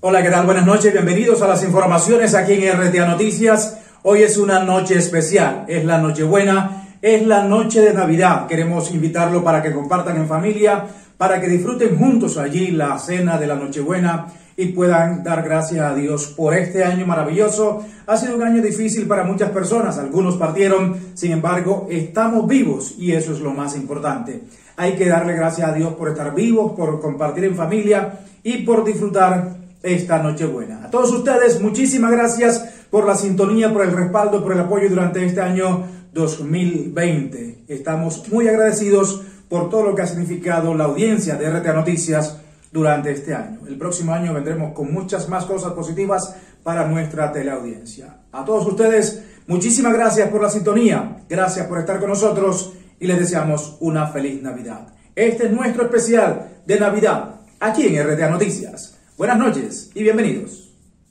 Hola, ¿qué tal? Buenas noches, bienvenidos a las informaciones aquí en RTA Noticias. Hoy es una noche especial, es la Nochebuena, es la noche de Navidad. Queremos invitarlo para que compartan en familia, para que disfruten juntos allí la cena de la Nochebuena y puedan dar gracias a Dios por este año maravilloso. Ha sido un año difícil para muchas personas, algunos partieron, sin embargo, estamos vivos y eso es lo más importante. Hay que darle gracias a Dios por estar vivos, por compartir en familia y por disfrutar esta Nochebuena. A todos ustedes, muchísimas gracias por la sintonía, por el respaldo, por el apoyo durante este año 2020. Estamos muy agradecidos por todo lo que ha significado la audiencia de RTA Noticias durante este año. El próximo año vendremos con muchas más cosas positivas para nuestra teleaudiencia. A todos ustedes, muchísimas gracias por la sintonía, gracias por estar con nosotros y les deseamos una feliz Navidad. Este es nuestro especial de Navidad aquí en RTA Noticias. Buenas noches y bienvenidos.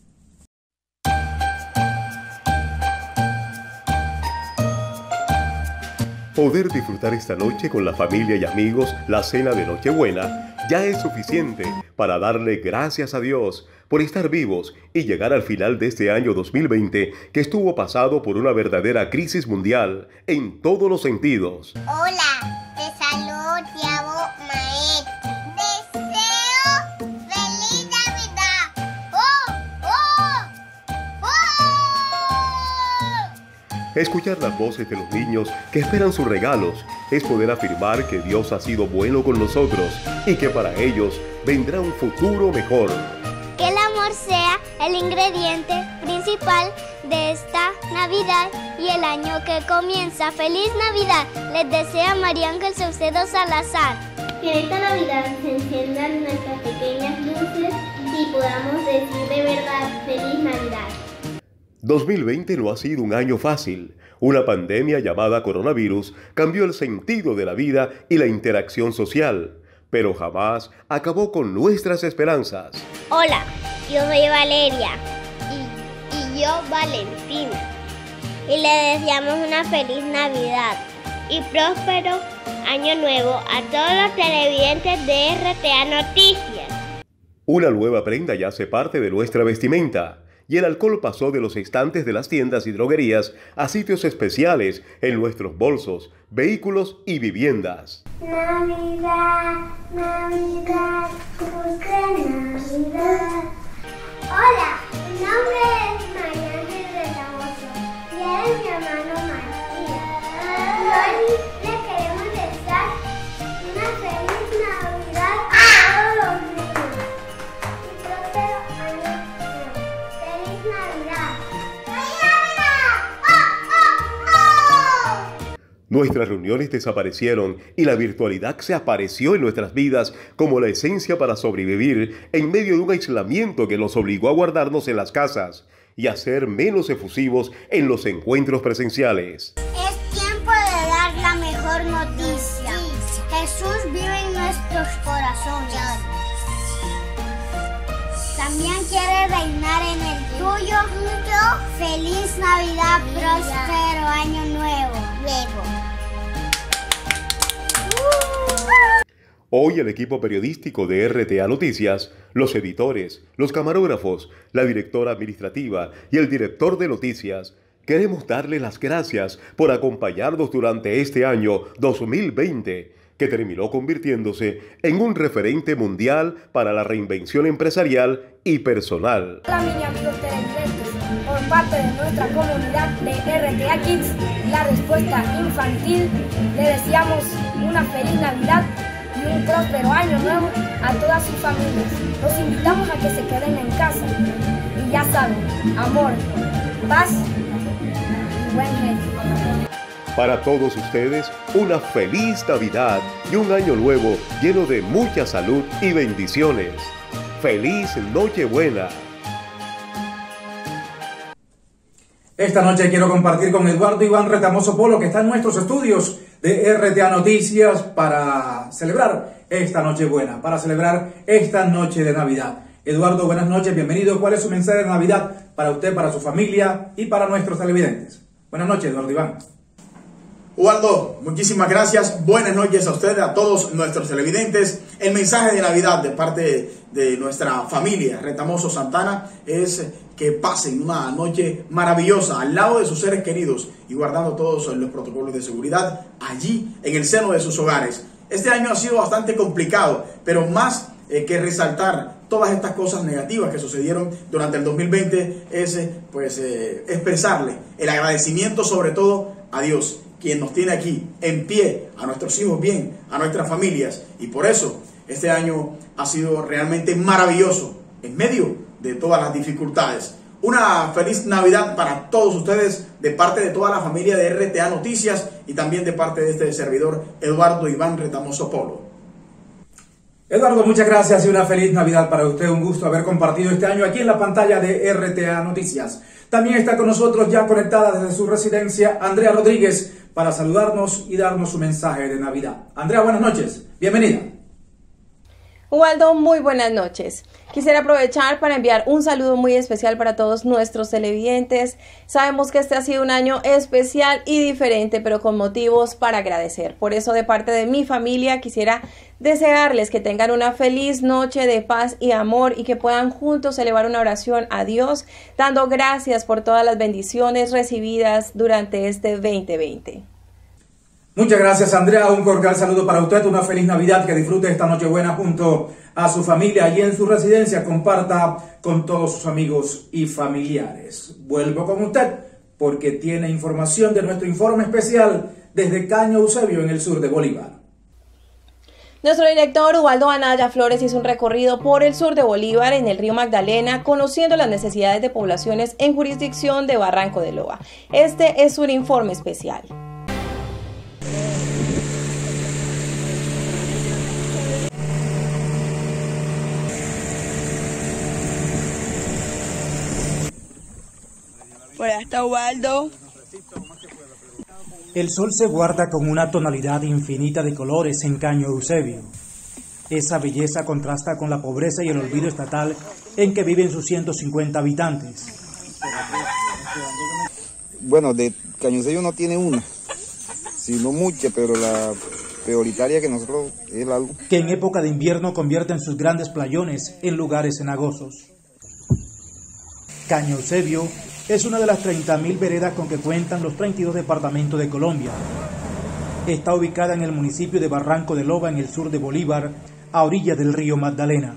Poder disfrutar esta noche con la familia y amigos la cena de Nochebuena ya es suficiente para darle gracias a Dios por estar vivos y llegar al final de este año 2020 que estuvo pasado por una verdadera crisis mundial en todos los sentidos. Hola, te saludo Tiago Maet. Deseo feliz Navidad. Escuchar las voces de los niños que esperan sus regalos es poder afirmar que Dios ha sido bueno con nosotros y que para ellos vendrá un futuro mejor. Que el amor sea el ingrediente principal de esta Navidad y el año que comienza. ¡Feliz Navidad! Les desea María Ángel Saucedo Salazar. Que esta Navidad se enciendan nuestras pequeñas luces y podamos decir de verdad ¡Feliz Navidad! 2020 no ha sido un año fácil. Una pandemia llamada coronavirus cambió el sentido de la vida y la interacción social, pero jamás acabó con nuestras esperanzas. Hola, yo soy Valeria y yo Valentina. Y le deseamos una feliz Navidad y próspero año nuevo a todos los televidentes de RTA Noticias. Una nueva prenda ya hace parte de nuestra vestimenta. Y el alcohol pasó de los estantes de las tiendas y droguerías a sitios especiales en nuestros bolsos, vehículos y viviendas. Navidad, Navidad, dulce Navidad. Hola, mi nombre es María Ángel Retamoso y él es mi hermano Martín. Hoy le queremos desear una feliz Navidad a todos los niños y próspero año nuevo. ¡Feliz Navidad! ¡Feliz Navidad! Nuestras reuniones desaparecieron y la virtualidad se apareció en nuestras vidas como la esencia para sobrevivir en medio de un aislamiento que nos obligó a guardarnos en las casas y a ser menos efusivos en los encuentros presenciales. Es tiempo de dar la mejor noticia. Jesús vive en nuestros corazones. También quiere reinar en el tuyo. Feliz Navidad, próspero año nuevo. Hoy el equipo periodístico de RTA Noticias, los editores, los camarógrafos, la directora administrativa y el director de noticias, queremos darle las gracias por acompañarnos durante este año 2020, que terminó convirtiéndose en un referente mundial para la reinvención empresarial y personal. Hola mis amigos televidentes, por parte de nuestra comunidad de RTA Kids, la respuesta infantil, le deseamos una feliz Navidad y un próspero año nuevo a todas sus familias. Los invitamos a que se queden en casa y ya saben, amor, paz y buen genio. Para todos ustedes, una feliz Navidad y un año nuevo lleno de mucha salud y bendiciones. ¡Feliz Nochebuena! Esta noche quiero compartir con Eduardo Iván Retamoso Polo, que está en nuestros estudios de RTA Noticias para celebrar esta Nochebuena, para celebrar esta noche de Navidad. Eduardo, buenas noches, bienvenido. ¿Cuál es su mensaje de Navidad para usted, para su familia y para nuestros televidentes? Buenas noches, Eduardo Iván. Ubaldo, muchísimas gracias. Buenas noches a ustedes, a todos nuestros televidentes. El mensaje de Navidad de parte de nuestra familia Retamoso Santana es que pasen una noche maravillosa al lado de sus seres queridos y guardando todos los protocolos de seguridad allí en el seno de sus hogares. Este año ha sido bastante complicado, pero más que resaltar todas estas cosas negativas que sucedieron durante el 2020 es expresarle el agradecimiento sobre todo a Dios, quien nos tiene aquí en pie, a nuestros hijos bien, a nuestras familias, y por eso este año ha sido realmente maravilloso en medio de todas las dificultades. Una feliz Navidad para todos ustedes de parte de toda la familia de RTA Noticias y también de parte de este servidor Eduardo Iván Retamoso Polo. Eduardo, muchas gracias y una feliz Navidad para usted. Un gusto haber compartido este año aquí en la pantalla de RTA Noticias. También está con nosotros ya conectada desde su residencia Andrea Rodríguez para saludarnos y darnos su mensaje de Navidad. Andrea, buenas noches. Bienvenida. Ubaldo, muy buenas noches. Quisiera aprovechar para enviar un saludo muy especial para todos nuestros televidentes. Sabemos que este ha sido un año especial y diferente, pero con motivos para agradecer. Por eso, de parte de mi familia, quisiera desearles que tengan una feliz noche de paz y amor y que puedan juntos elevar una oración a Dios, dando gracias por todas las bendiciones recibidas durante este 2020. Muchas gracias, Andrea. Un cordial saludo para usted. Una feliz Navidad. Que disfrute esta Nochebuena junto a su familia allí en su residencia. Comparta con todos sus amigos y familiares. Vuelvo con usted porque tiene información de nuestro informe especial desde Caño Eusebio en el sur de Bolívar. Nuestro director Ubaldo Anaya Flores hizo un recorrido por el sur de Bolívar en el río Magdalena, conociendo las necesidades de poblaciones en jurisdicción de Barranco de Loa. Este es un informe especial. Por ahí está Ubaldo. El sol se guarda con una tonalidad infinita de colores en Caño Eusebio. Esa belleza contrasta con la pobreza y el olvido estatal en que viven sus 150 habitantes. Bueno, de Caño Eusebio no tiene una, sino muchas, pero la prioritaria que nosotros es la luz. Que en época de invierno convierten sus grandes playones en lugares cenagosos. Caño Eusebio es una de las 30.000 veredas con que cuentan los 32 departamentos de Colombia. Está ubicada en el municipio de Barranco de Loba, en el sur de Bolívar, a orillas del río Magdalena.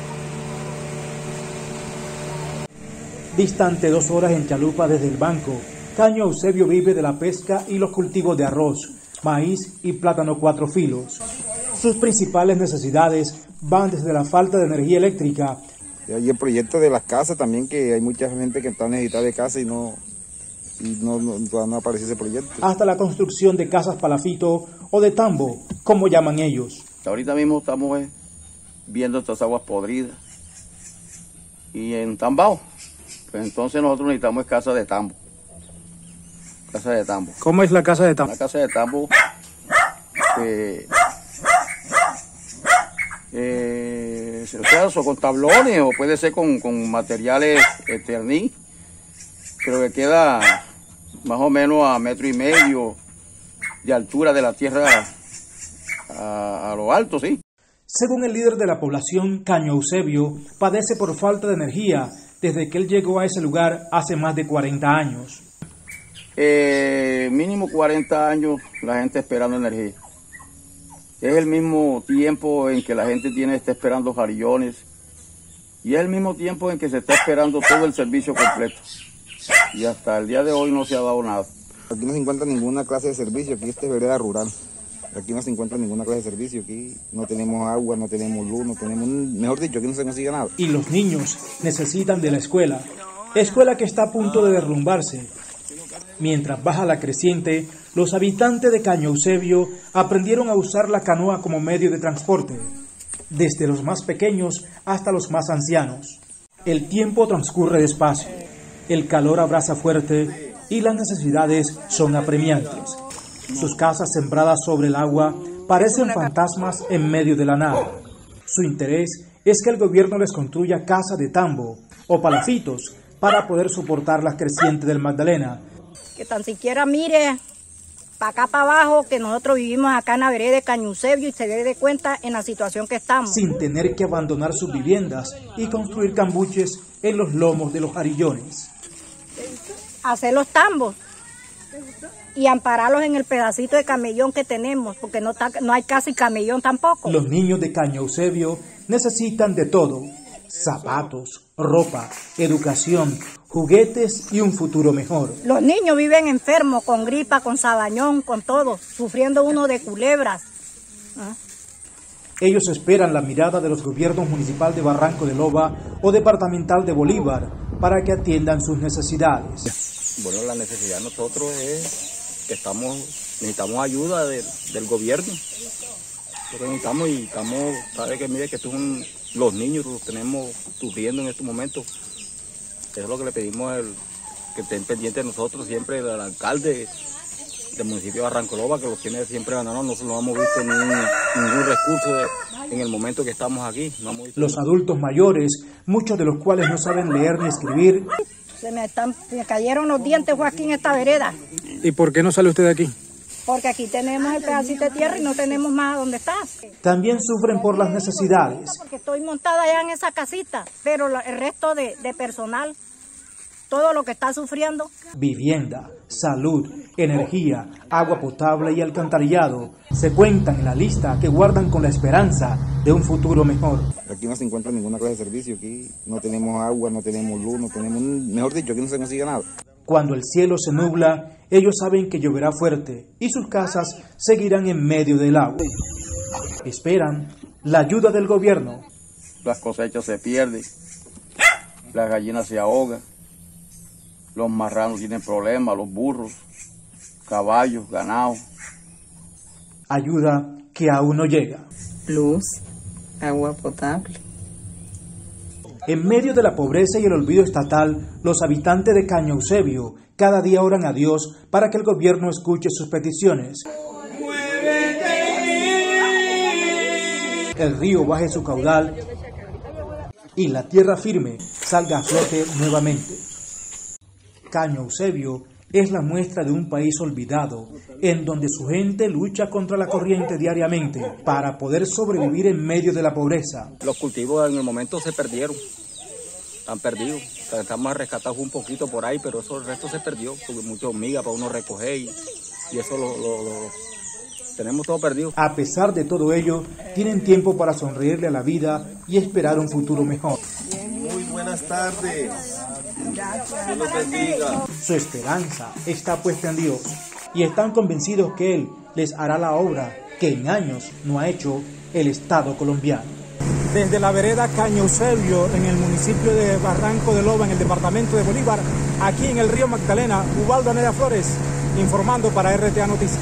Distante 2 horas en chalupa desde el banco, Caño Eusebio vive de la pesca y los cultivos de arroz, maíz y plátano 4 filos. Sus principales necesidades van desde la falta de energía eléctrica. Y el proyecto de las casas también, que hay mucha gente que está necesitada de casa y no aparece ese proyecto. Hasta la construcción de casas palafito o de tambo, como llaman ellos. Ahorita mismo estamos viendo estas aguas podridas y en Tambao, pues entonces nosotros necesitamos casa de tambo. Casa de tambo. ¿Cómo es la casa de tambo? La casa de tambo con tablones o puede ser con materiales Eternit, pero que queda más o menos a 1,5 metros de altura de la tierra a lo alto, sí. Según el líder de la población, Caño Eusebio padece por falta de energía desde que él llegó a ese lugar hace más de 40 años. Mínimo 40 años la gente esperando energía. Es el mismo tiempo en que la gente está esperando jarillones y es el mismo tiempo en que se está esperando todo el servicio completo. Y hasta el día de hoy no se ha dado nada. Aquí no se encuentra ninguna clase de servicio, aquí esta es vereda rural. Aquí no se encuentra ninguna clase de servicio, aquí no tenemos agua, no tenemos luz, no tenemos, mejor dicho, aquí no se consigue nada. Y los niños necesitan de la escuela que está a punto de derrumbarse. Mientras baja la creciente, los habitantes de Caño Eusebio aprendieron a usar la canoa como medio de transporte, desde los más pequeños hasta los más ancianos. El tiempo transcurre despacio, el calor abraza fuerte y las necesidades son apremiantes. Sus casas sembradas sobre el agua parecen fantasmas en medio de la nada. Su interés es que el gobierno les construya casas de tambo o palafitos para poder soportar las crecientes del Magdalena. Que tan siquiera mire para acá para abajo, que nosotros vivimos acá en la vereda de Caño Eusebio y se dé cuenta en la situación que estamos. Sin tener que abandonar sus viviendas y construir cambuches en los lomos de los arillones. Hacer los tambos y ampararlos en el pedacito de camellón que tenemos, porque no hay casi camellón tampoco. Los niños de Caño Eusebio necesitan de todo: zapatos, ropa, educación, juguetes y un futuro mejor. Los niños viven enfermos, con gripa, con sabañón, con todo, sufriendo uno de culebras. Ellos esperan la mirada de los gobiernos municipal de Barranco de Loba o departamental de Bolívar para que atiendan sus necesidades. Bueno, la necesidad de nosotros es que necesitamos ayuda del gobierno. Nosotros necesitamos y sabe que mire que los niños los tenemos sufriendo en estos momentos. Eso es lo que le pedimos, que estén pendientes de nosotros siempre, al alcalde del municipio de Barranco de Loba, que los tiene siempre ganados. Nosotros no hemos visto ningún recurso en el momento que estamos aquí. Los adultos mayores, muchos de los cuales no saben leer ni escribir. Se me cayeron los dientes, Joaquín, esta vereda. ¿Y por qué no sale usted de aquí? Porque aquí tenemos el pedacito de tierra y no tenemos más donde estar. También sufren por las necesidades. Porque estoy montada allá en esa casita, pero el resto de personal, todo lo que está sufriendo. Vivienda, salud, energía, agua potable y alcantarillado se cuentan en la lista que guardan con la esperanza de un futuro mejor. Aquí no se encuentra ninguna clase de servicio, aquí no tenemos agua, no tenemos luz, no tenemos, mejor dicho, aquí no se consigue nada. Cuando el cielo se nubla, ellos saben que lloverá fuerte y sus casas seguirán en medio del agua. Esperan la ayuda del gobierno. Las cosechas se pierden, las gallinas se ahogan, los marranos tienen problemas, los burros, caballos, ganado. Ayuda que aún no llega. Luz, agua potable. En medio de la pobreza y el olvido estatal, los habitantes de Caño Eusebio cada día oran a Dios para que el gobierno escuche sus peticiones. El río baje su caudal y la tierra firme salga a flote nuevamente. Caño Eusebio es la muestra de un país olvidado, en donde su gente lucha contra la corriente diariamente para poder sobrevivir en medio de la pobreza. Los cultivos en el momento se perdieron, están perdidos. Estamos rescatados un poquito por ahí, pero el resto se perdió, porque mucha hormiga para uno recoger y eso tenemos todo perdido. A pesar de todo ello, tienen tiempo para sonreírle a la vida y esperar un futuro mejor. Muy buenas tardes. Dios los bendiga. Su esperanza está puesta en Dios y están convencidos que Él les hará la obra que en años no ha hecho el Estado colombiano. Desde la vereda Caño Eusebio, en el municipio de Barranco de Loba, en el departamento de Bolívar, aquí en el río Magdalena, Ubaldo Anaya Flores, informando para RTA Noticias.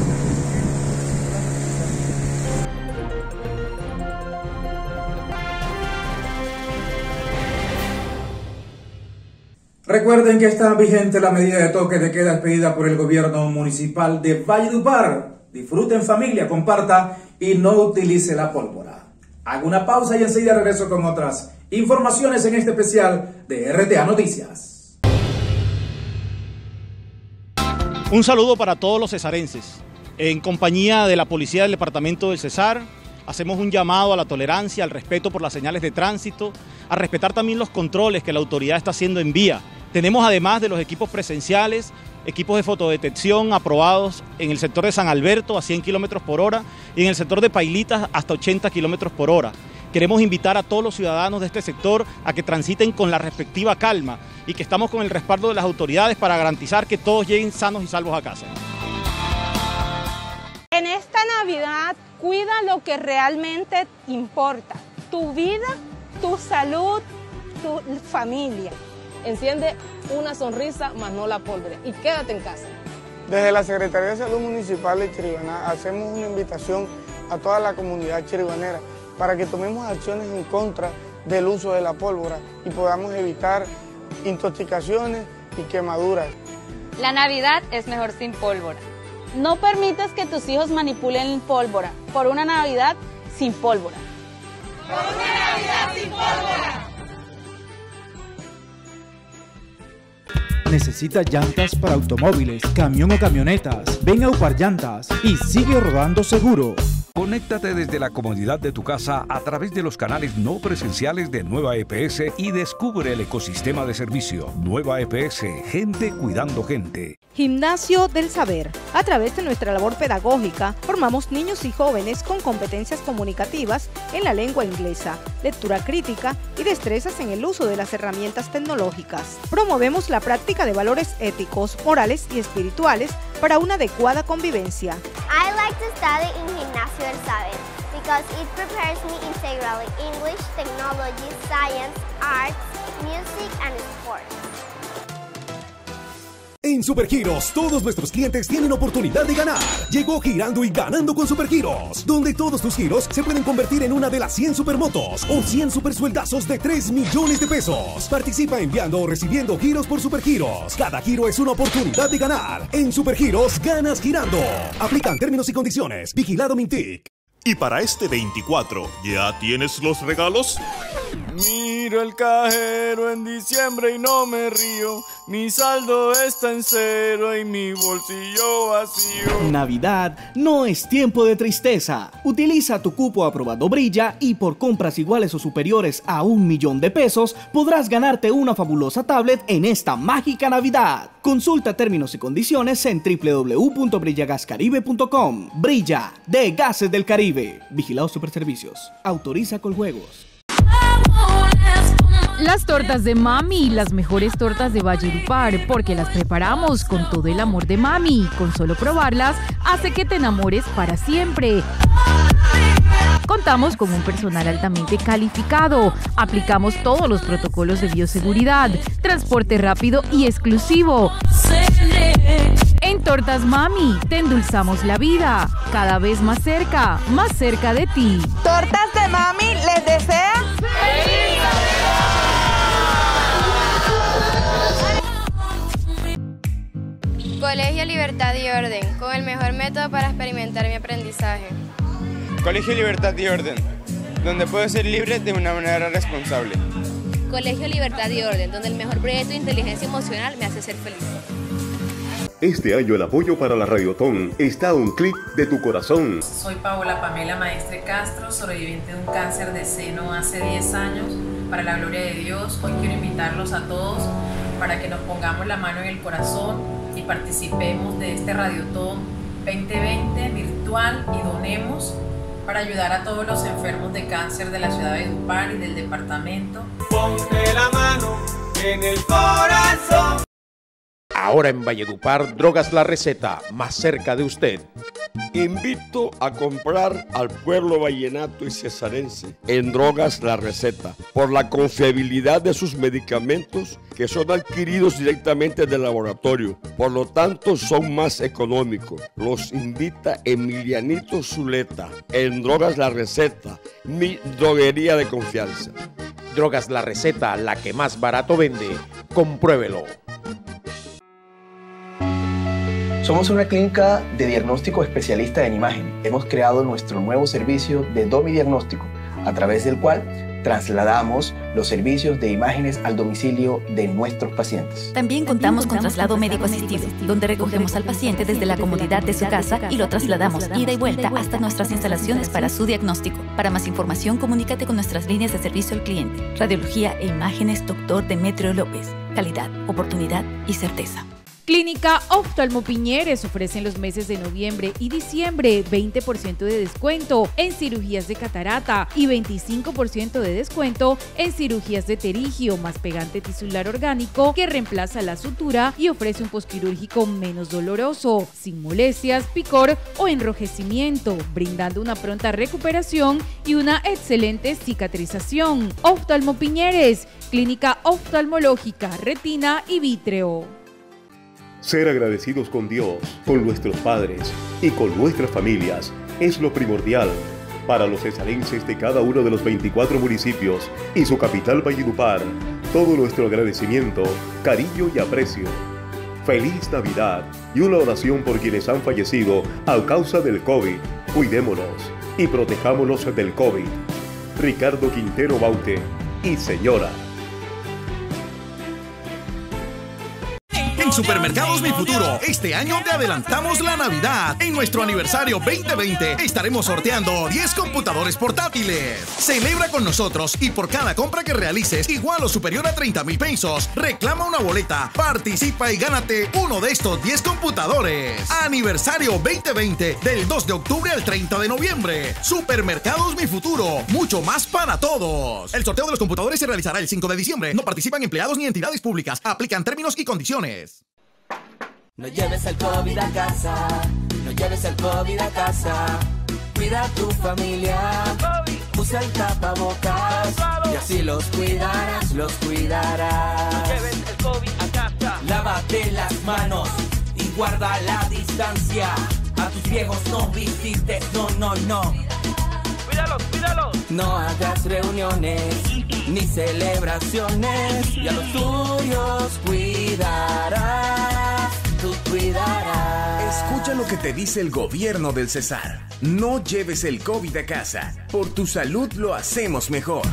Recuerden que está vigente la medida de toque de queda expedida por el gobierno municipal de Valledupar. Disfrute en familia, comparta y no utilice la pólvora. Hago una pausa y enseguida regreso con otras informaciones en este especial de RTA Noticias. Un saludo para todos los cesarenses. En compañía de la Policía del Departamento del Cesar, hacemos un llamado a la tolerancia, al respeto por las señales de tránsito, a respetar también los controles que la autoridad está haciendo en vía. Tenemos además de los equipos presenciales, equipos de fotodetección aprobados en el sector de San Alberto a 100 km por hora y en el sector de Pailitas hasta 80 km por hora. Queremos invitar a todos los ciudadanos de este sector a que transiten con la respectiva calma y que estamos con el respaldo de las autoridades para garantizar que todos lleguen sanos y salvos a casa. En esta Navidad, cuida lo que realmente importa, tu vida, tu salud, tu familia. Enciende una sonrisa, más no la pólvora, y quédate en casa. Desde la Secretaría de Salud Municipal de Chiriguaná hacemos una invitación a toda la comunidad chiriguanera para que tomemos acciones en contra del uso de la pólvora y podamos evitar intoxicaciones y quemaduras. La Navidad es mejor sin pólvora. No permitas que tus hijos manipulen pólvora. Por una Navidad sin pólvora. Por una Navidad sin pólvora. ¿Necesitas llantas para automóviles, camión o camionetas? Ven a Upar Llantas y sigue rodando seguro. Conéctate desde la comodidad de tu casa a través de los canales no presenciales de Nueva EPS y descubre el ecosistema de servicio. Nueva EPS, gente cuidando gente. Gimnasio del Saber. A través de nuestra labor pedagógica, formamos niños y jóvenes con competencias comunicativas en la lengua inglesa, lectura crítica y destrezas en el uso de las herramientas tecnológicas. Promovemos la práctica de valores éticos, morales y espirituales para una adecuada convivencia. I like to study in Gimnasio del Saber because it prepares me integrally English, technology, science, arts, music and sports. En Supergiros, todos nuestros clientes tienen oportunidad de ganar. Llegó Girando y Ganando con Supergiros, donde todos tus giros se pueden convertir en una de las 100 supermotos o 100 supersueldazos de 3 millones de pesos. Participa enviando o recibiendo giros por Supergiros. Cada giro es una oportunidad de ganar. En Supergiros, ganas girando. Aplican términos y condiciones. Vigilado Mintic. Y para este 24, ¿ya tienes los regalos? Miro el cajero en diciembre y no me río. Mi saldo está en cero y mi bolsillo vacío. Navidad no es tiempo de tristeza. Utiliza tu cupo aprobado Brilla y por compras iguales o superiores a 1 millón de pesos podrás ganarte una fabulosa tablet en esta mágica Navidad. Consulta términos y condiciones en www.brillagascaribe.com. Brilla, de Gases del Caribe. Vigilado Superservicios. Autoriza Coljuegos. Las tortas de Mami, las mejores tortas de Valledupar, porque las preparamos con todo el amor de Mami. Con solo probarlas, hace que te enamores para siempre. Contamos con un personal altamente calificado. Aplicamos todos los protocolos de bioseguridad. Transporte rápido y exclusivo. En Tortas Mami, te endulzamos la vida. Cada vez más cerca de ti. Tortas de Mami les desea ¡Feliz Navidad! Colegio Libertad y Orden, con el mejor método para experimentar mi aprendizaje. Colegio Libertad y Orden, donde puedo ser libre de una manera responsable. Colegio Libertad y Orden, donde el mejor proyecto de inteligencia emocional me hace ser feliz. Este año el apoyo para la Radiotón está a un clic de tu corazón. Soy Paola Pamela Maestre Castro, sobreviviente de un cáncer de seno hace 10 años. Para la gloria de Dios, hoy quiero invitarlos a todos para que nos pongamos la mano en el corazón y participemos de este Radiotón 2020 virtual y donemos para ayudar a todos los enfermos de cáncer de la ciudad de Valledupar y del departamento. Ponte la mano en el corazón. Ahora en Valledupar, Drogas La Receta, más cerca de usted. Invito a comprar al pueblo vallenato y cesarense en Drogas La Receta por la confiabilidad de sus medicamentos que son adquiridos directamente del laboratorio. Por lo tanto, son más económicos. Los invita Emilianito Zuleta en Drogas La Receta, mi droguería de confianza. Drogas La Receta, la que más barato vende. Compruébelo. Somos una clínica de diagnóstico especialista en imagen. Hemos creado nuestro nuevo servicio de DomiDiagnóstico, a través del cual trasladamos los servicios de imágenes al domicilio de nuestros pacientes. También contamos con traslado médico asistido, donde recogemos al paciente desde la comodidad de su casa y lo trasladamos ida y vuelta hasta nuestras instalaciones para su diagnóstico. Para más información, comunícate con nuestras líneas de servicio al cliente. Radiología e imágenes, Dr. Demetrio López. Calidad, oportunidad y certeza. Clínica Oftalmo Piñeres ofrece en los meses de noviembre y diciembre 20% de descuento en cirugías de catarata y 25% de descuento en cirugías de terigio más pegante tisular orgánico que reemplaza la sutura y ofrece un posquirúrgico menos doloroso, sin molestias, picor o enrojecimiento, brindando una pronta recuperación y una excelente cicatrización. Oftalmo Piñeres, clínica oftalmológica, retina y vítreo. Ser agradecidos con Dios, con nuestros padres y con nuestras familias es lo primordial para los cesarenses de cada uno de los 24 municipios y su capital Valledupar. Todo nuestro agradecimiento, cariño y aprecio. Feliz Navidad y una oración por quienes han fallecido a causa del COVID. Cuidémonos y protejámonos del COVID. Ricardo Quintero Baute y señora. En Supermercados Mi Futuro, este año te adelantamos la Navidad. En nuestro aniversario 2020 estaremos sorteando 10 computadores portátiles. Celebra con nosotros y por cada compra que realices, igual o superior a 30,000 pesos, reclama una boleta, participa y gánate uno de estos 10 computadores. Aniversario 2020 del 2 de octubre al 30 de noviembre. Supermercados Mi Futuro, mucho más para todos. El sorteo de los computadores se realizará el 5 de diciembre. No participan empleados ni entidades públicas. Aplican términos y condiciones. No lleves el COVID a casa, no lleves el COVID a casa. Cuida a tu familia, usa el tapabocas y así los cuidarás, los cuidarás. No lleves el COVID a casa. Lávate las manos y guarda la distancia. A tus viejos no visites, no. Cuídalos, cuídalos. No hagas reuniones ni celebraciones y a los tuyos cuidarás, tú cuidarás. Escucha lo que te dice el gobierno del Cesar. No lleves el COVID a casa. Por tu salud lo hacemos mejor.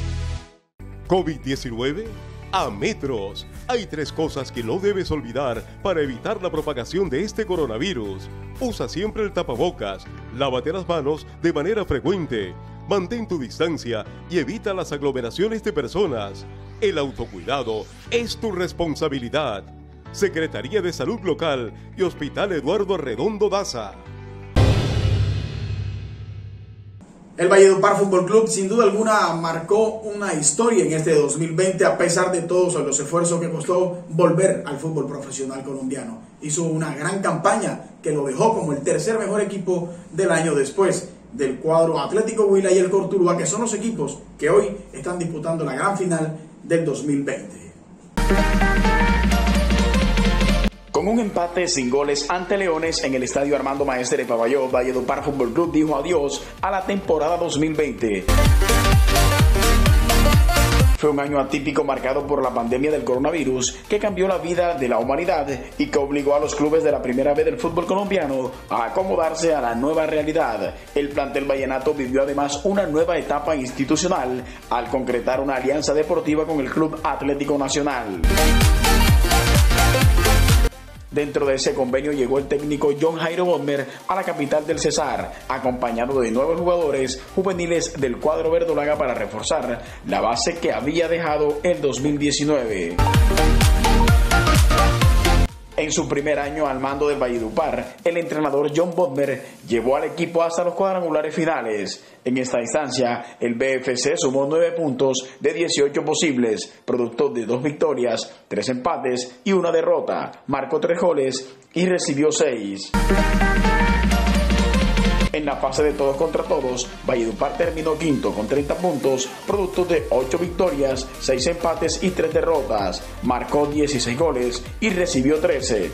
COVID-19 a metros. Hay 3 cosas que no debes olvidar para evitar la propagación de este coronavirus. Usa siempre el tapabocas, lávate las manos de manera frecuente, mantén tu distancia y evita las aglomeraciones de personas. El autocuidado es tu responsabilidad. Secretaría de Salud Local y Hospital Eduardo Arredondo Daza. El Valledupar Fútbol Club sin duda alguna marcó una historia en este 2020 a pesar de todos los esfuerzos que costó volver al fútbol profesional colombiano. Hizo una gran campaña que lo dejó como el tercer mejor equipo del año después del cuadro Atlético Huila y el Cortuluá, que son los equipos que hoy están disputando la gran final del 2020. Con un empate sin goles ante Leones en el estadio Armando Maestre de Paballó, Valledupar Fútbol Club dijo adiós a la temporada 2020. Fue un año atípico marcado por la pandemia del coronavirus que cambió la vida de la humanidad y que obligó a los clubes de la primera vez del fútbol colombiano a acomodarse a la nueva realidad. El plantel vallenato vivió además una nueva etapa institucional al concretar una alianza deportiva con el Club Atlético Nacional. Dentro de ese convenio llegó el técnico John Jairo Bodmer a la capital del Cesar, acompañado de 9 jugadores juveniles del cuadro verdolaga para reforzar la base que había dejado el 2019. En su primer año al mando del Valledupar, el entrenador John Bodmer llevó al equipo hasta los cuadrangulares finales. En esta instancia, el BFC sumó 9 puntos de 18 posibles, producto de 2 victorias, 3 empates y 1 derrota. Marcó 3 goles y recibió 6. En la fase de todos contra todos, Valledupar terminó quinto con 30 puntos, producto de 8 victorias, 6 empates y 3 derrotas. Marcó 16 goles y recibió 13.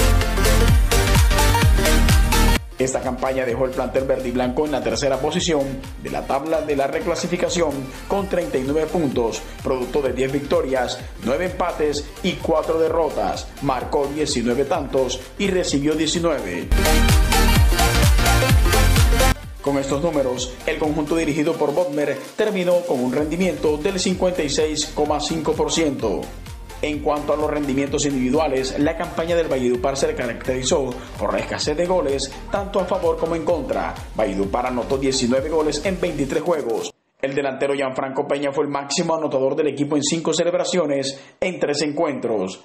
Esta campaña dejó el plantel verde y blanco en la tercera posición de la tabla de la reclasificación con 39 puntos, producto de 10 victorias, 9 empates y 4 derrotas. Marcó 19 tantos y recibió 19. Con estos números, el conjunto dirigido por Bodmer terminó con un rendimiento del 56,5%. En cuanto a los rendimientos individuales, la campaña del Valledupar se caracterizó por la escasez de goles, tanto a favor como en contra. Valledupar anotó 19 goles en 23 juegos. El delantero Gianfranco Peña fue el máximo anotador del equipo en 5 celebraciones en 3 encuentros.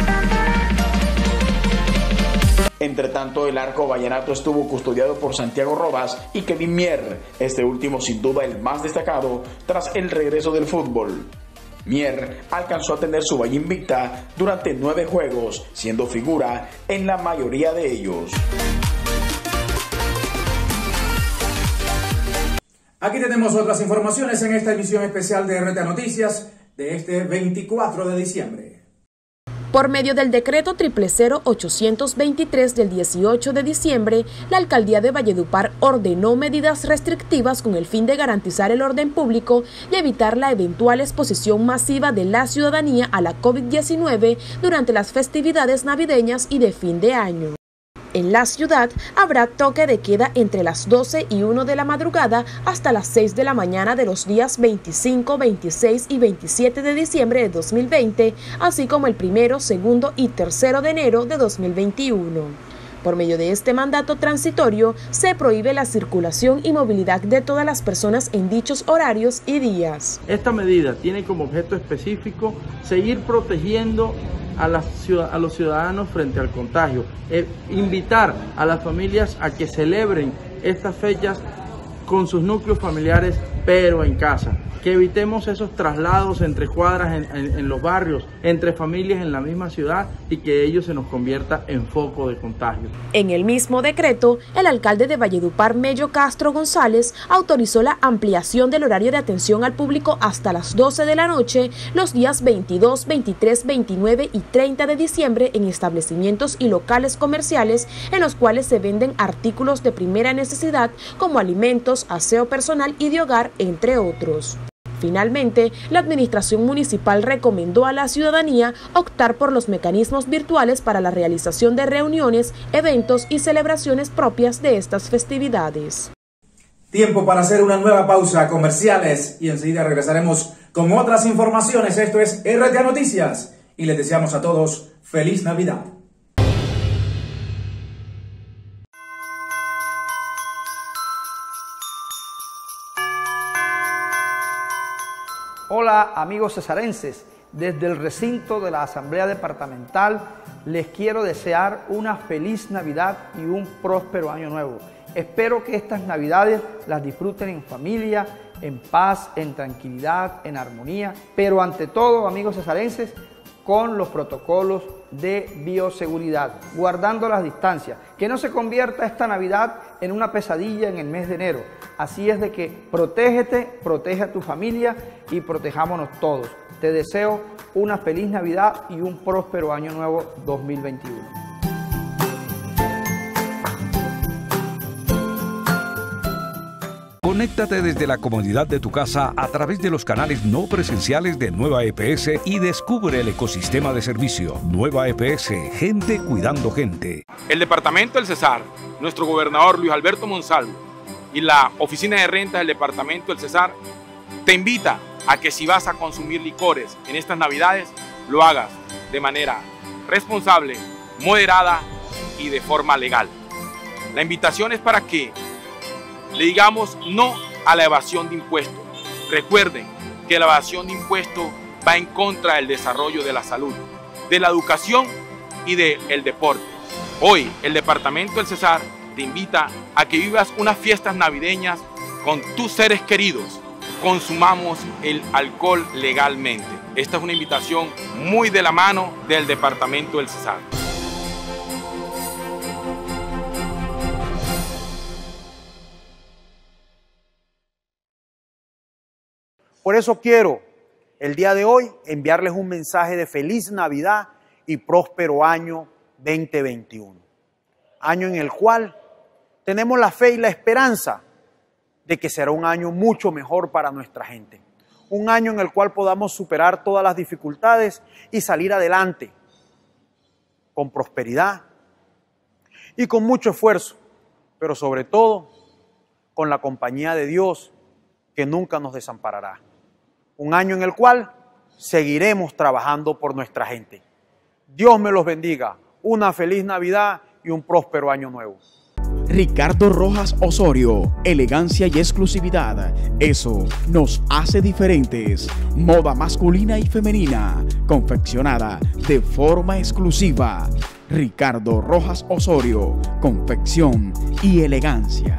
Entre tanto, el arco vallenato estuvo custodiado por Santiago Rodas y Kevin Mier, este último sin duda el más destacado tras el regreso del fútbol. Mier alcanzó a tener su valla invicta durante 9 juegos, siendo figura en la mayoría de ellos. Aquí tenemos otras informaciones en esta edición especial de RTA Noticias de este 24 de diciembre. Por medio del decreto 000-823 del 18 de diciembre, la alcaldía de Valledupar ordenó medidas restrictivas con el fin de garantizar el orden público y evitar la eventual exposición masiva de la ciudadanía a la COVID-19 durante las festividades navideñas y de fin de año. En la ciudad habrá toque de queda entre las 12 y 1 de la madrugada hasta las 6 de la mañana de los días 25, 26 y 27 de diciembre de 2020, así como el 1, 2 y 3 de enero de 2021. Por medio de este mandato transitorio, se prohíbe la circulación y movilidad de todas las personas en dichos horarios y días. Esta medida tiene como objeto específico seguir protegiendo a los ciudadanos frente al contagio, invitar a las familias a que celebren estas fechas con sus núcleos familiares, pero en casa. Que evitemos esos traslados entre cuadras en los barrios, entre familias en la misma ciudad y que ello se nos convierta en foco de contagio. En el mismo decreto, el alcalde de Valledupar, Mello Castro González, autorizó la ampliación del horario de atención al público hasta las 12 de la noche los días 22, 23, 29 y 30 de diciembre en establecimientos y locales comerciales en los cuales se venden artículos de primera necesidad como alimentos, aseo personal y de hogar, entre otros. Finalmente, la administración municipal recomendó a la ciudadanía optar por los mecanismos virtuales para la realización de reuniones, eventos y celebraciones propias de estas festividades. Tiempo para hacer una nueva pausa comerciales y enseguida regresaremos con otras informaciones. Esto es RTA Noticias y les deseamos a todos feliz Navidad. Hola amigos cesarenses, desde el recinto de la Asamblea Departamental les quiero desear una feliz Navidad y un próspero año nuevo. Espero que estas Navidades las disfruten en familia, en paz, en tranquilidad, en armonía, pero ante todo, amigos cesarenses, con los protocolos de bioseguridad, guardando las distancias, que no se convierta esta Navidad en una pesadilla en el mes de enero. Así es de que protégete, protege a tu familia y protejámonos todos. Te deseo una feliz Navidad y un próspero año nuevo 2021. Conéctate desde la comodidad de tu casa a través de los canales no presenciales de Nueva EPS y descubre el ecosistema de servicio. Nueva EPS, gente cuidando gente. El Departamento del Cesar, nuestro gobernador Luis Alberto Monsalvo y la Oficina de Rentas del Departamento del Cesar te invita a que si vas a consumir licores en estas Navidades, lo hagas de manera responsable, moderada y de forma legal. La invitación es para que le digamos no a la evasión de impuestos. Recuerden que la evasión de impuestos va en contra del desarrollo de la salud, de la educación y del deporte. Hoy el Departamento del Cesar te invita a que vivas unas fiestas navideñas con tus seres queridos. Consumamos el alcohol legalmente. Esta es una invitación muy de la mano del Departamento del Cesar. Por eso quiero el día de hoy enviarles un mensaje de feliz Navidad y próspero año 2021. Año en el cual tenemos la fe y la esperanza de que será un año mucho mejor para nuestra gente. Un año en el cual podamos superar todas las dificultades y salir adelante con prosperidad y con mucho esfuerzo, pero sobre todo con la compañía de Dios que nunca nos desamparará. Un año en el cual seguiremos trabajando por nuestra gente. Dios me los bendiga. Una feliz Navidad y un próspero año nuevo. Ricardo Rojas Osorio, elegancia y exclusividad, eso nos hace diferentes. Moda masculina y femenina, confeccionada de forma exclusiva. Ricardo Rojas Osorio, confección y elegancia.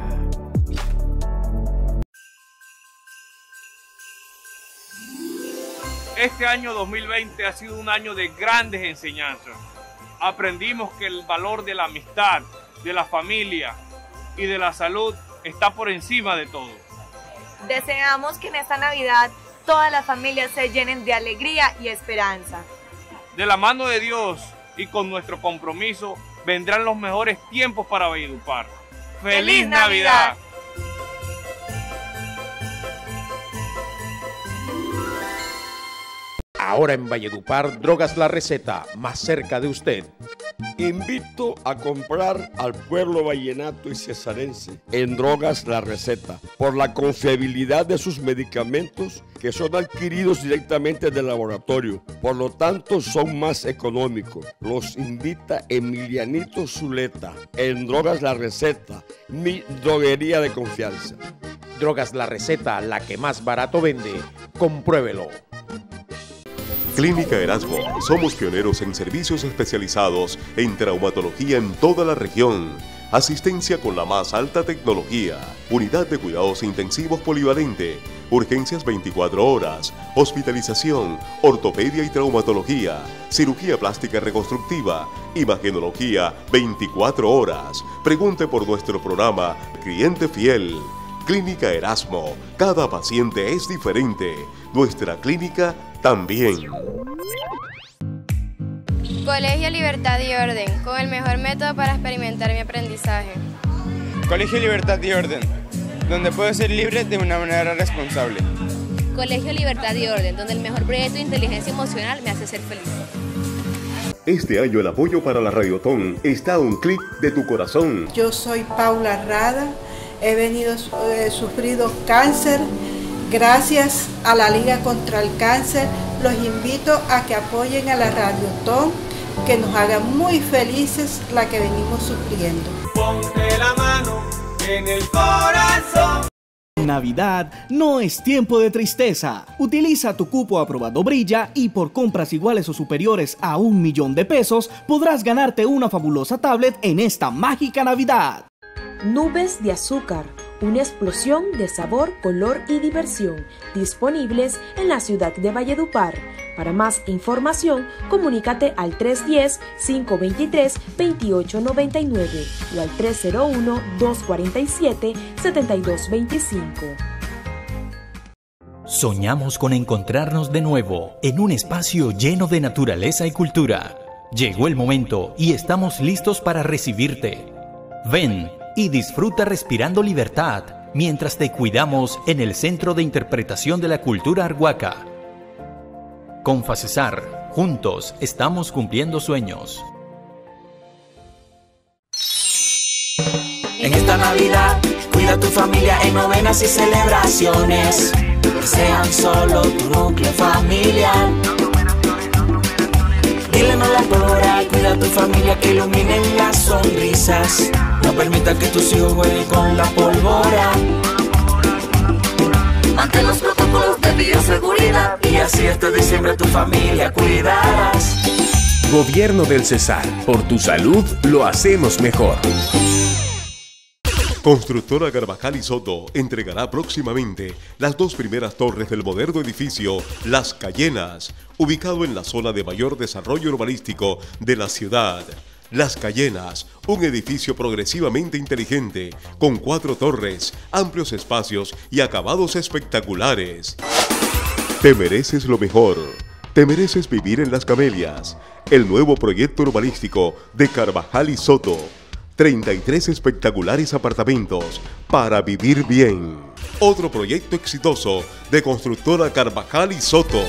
Este año 2020 ha sido un año de grandes enseñanzas. Aprendimos que el valor de la amistad, de la familia y de la salud está por encima de todo. Deseamos que en esta Navidad todas las familias se llenen de alegría y esperanza. De la mano de Dios y con nuestro compromiso vendrán los mejores tiempos para Valledupar. ¡Feliz Navidad! Ahora en Valledupar, Drogas La Receta, más cerca de usted. Invito a comprar al pueblo vallenato y cesarense en Drogas La Receta por la confiabilidad de sus medicamentos que son adquiridos directamente del laboratorio, por lo tanto son más económicos. Los invita Emilianito Zuleta en Drogas La Receta, mi droguería de confianza. Drogas La Receta, la que más barato vende. Compruébelo. Clínica Erasmo. Somos pioneros en servicios especializados en traumatología en toda la región. Asistencia con la más alta tecnología. Unidad de cuidados intensivos polivalente. Urgencias 24 horas. Hospitalización. Ortopedia y traumatología. Cirugía plástica reconstructiva. Imagenología 24 horas. Pregunte por nuestro programa Cliente Fiel. Clínica Erasmo. Cada paciente es diferente. Nuestra clínica también. Colegio Libertad y Orden, con el mejor método para experimentar mi aprendizaje. Colegio Libertad y Orden, donde puedo ser libre de una manera responsable. Colegio Libertad y Orden, donde el mejor proyecto de inteligencia emocional me hace ser feliz. Este año el apoyo para la Radiotón está a un clic de tu corazón. Yo soy Paula Rada, he sufrido cáncer. Gracias a la Liga contra el Cáncer, los invito a que apoyen a la Radiotón, que nos haga muy felices la que venimos sufriendo. Ponte la mano en el corazón. Navidad no es tiempo de tristeza. Utiliza tu cupo aprobado Brilla y por compras iguales o superiores a $1.000.000 podrás ganarte una fabulosa tablet en esta mágica Navidad. Nubes de azúcar, una explosión de sabor, color y diversión, disponibles en la ciudad de Valledupar. Para más información, comunícate al 310-523-2899 o al 301-247-7225. Soñamos con encontrarnos de nuevo en un espacio lleno de naturaleza y cultura. Llegó el momento y estamos listos para recibirte. Ven y disfruta respirando libertad mientras te cuidamos en el Centro de Interpretación de la Cultura Arhuaca. Con FACESAR, juntos estamos cumpliendo sueños. En esta Navidad, cuida a tu familia en novenas y celebraciones, que sean solo tu núcleo familiar. Dile no a la pólvora, cuida a tu familia, que iluminen las sonrisas. No permita que tus hijos jueguen con la pólvora. Mantén los protocolos de bioseguridad y así este diciembre tu familia cuidarás. Gobierno del Cesar. Por tu salud lo hacemos mejor. Constructora Carvajal y Soto entregará próximamente las 2 primeras torres del moderno edificio Las Cayenas, ubicado en la zona de mayor desarrollo urbanístico de la ciudad. Las Cayenas, un edificio progresivamente inteligente, con 4 torres, amplios espacios y acabados espectaculares. Te mereces lo mejor. Te mereces vivir en Las Camelias, el nuevo proyecto urbanístico de Carvajal y Soto. 33 espectaculares apartamentos para vivir bien. Otro proyecto exitoso de Constructora Carvajal y Soto.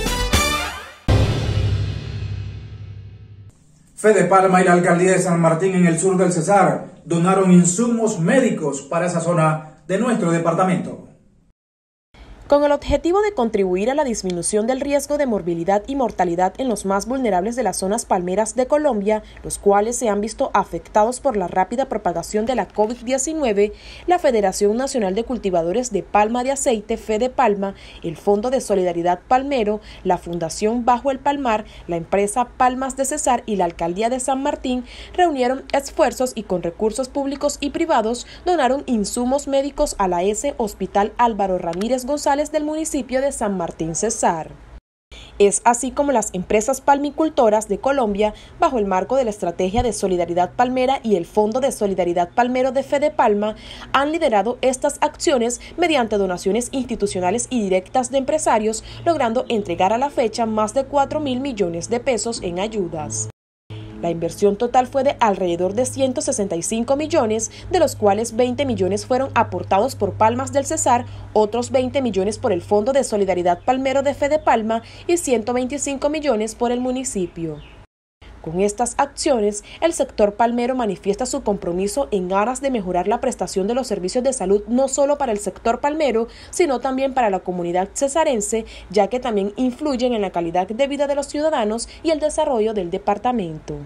Fede Palma y la Alcaldía de San Martín en el sur del Cesar donaron insumos médicos para esa zona de nuestro departamento. Con el objetivo de contribuir a la disminución del riesgo de morbilidad y mortalidad en los más vulnerables de las zonas palmeras de Colombia, los cuales se han visto afectados por la rápida propagación de la COVID-19, la Federación Nacional de Cultivadores de Palma de Aceite, Fede Palma, el Fondo de Solidaridad Palmero, la Fundación Bajo el Palmar, la empresa Palmas de Cesar y la Alcaldía de San Martín reunieron esfuerzos y con recursos públicos y privados donaron insumos médicos a la S Hospital Álvaro Ramírez González del municipio de San Martín Cesar. Es así como las empresas palmicultoras de Colombia, bajo el marco de la Estrategia de Solidaridad Palmera y el Fondo de Solidaridad Palmero de Fede Palma, han liderado estas acciones mediante donaciones institucionales y directas de empresarios, logrando entregar a la fecha más de 4.000 millones de pesos en ayudas. La inversión total fue de alrededor de 165 millones, de los cuales 20 millones fueron aportados por Palmas del Cesar, otros 20 millones por el Fondo de Solidaridad Palmero de Fede Palma y 125 millones por el municipio. Con estas acciones, el sector palmero manifiesta su compromiso en aras de mejorar la prestación de los servicios de salud no solo para el sector palmero, sino también para la comunidad cesarense, ya que también influyen en la calidad de vida de los ciudadanos y el desarrollo del departamento.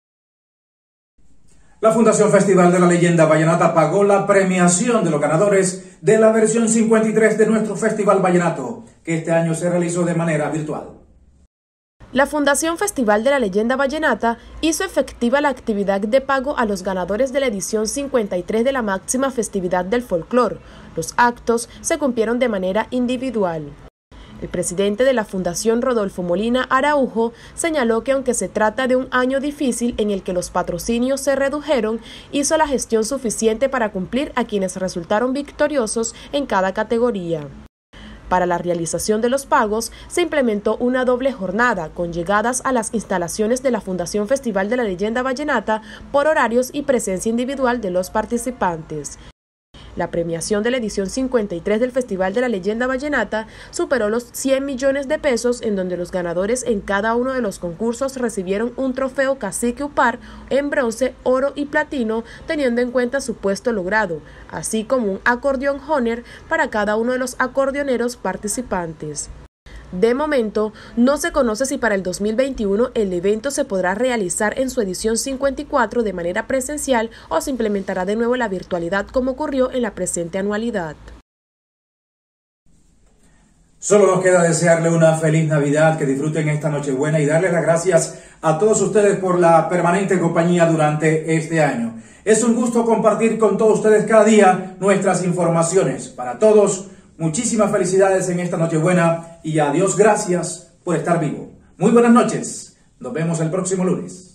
La Fundación Festival de la Leyenda Vallenata pagó la premiación de los ganadores de la versión 53 de nuestro Festival Vallenato, que este año se realizó de manera virtual. La Fundación Festival de la Leyenda Vallenata hizo efectiva la actividad de pago a los ganadores de la edición 53 de la máxima festividad del folclor. Los actos se cumplieron de manera individual. El presidente de la Fundación, Rodolfo Molina Araujo, señaló que aunque se trata de un año difícil en el que los patrocinios se redujeron, hizo la gestión suficiente para cumplir a quienes resultaron victoriosos en cada categoría. Para la realización de los pagos, se implementó una doble jornada con llegadas a las instalaciones de la Fundación Festival de la Leyenda Vallenata por horarios y presencia individual de los participantes. La premiación de la edición 53 del Festival de la Leyenda Vallenata superó los 100 millones de pesos, en donde los ganadores en cada uno de los concursos recibieron un trofeo Cacique Upar en bronce, oro y platino, teniendo en cuenta su puesto logrado, así como un acordeón Honer para cada uno de los acordeoneros participantes. De momento, no se conoce si para el 2021 el evento se podrá realizar en su edición 54 de manera presencial o se implementará de nuevo la virtualidad como ocurrió en la presente anualidad. Solo nos queda desearle una feliz Navidad, que disfruten esta Nochebuena y darles las gracias a todos ustedes por la permanente compañía durante este año. Es un gusto compartir con todos ustedes cada día nuestras informaciones. Para todos, muchísimas felicidades en esta Nochebuena y a Dios gracias por estar vivo. Muy buenas noches. Nos vemos el próximo lunes.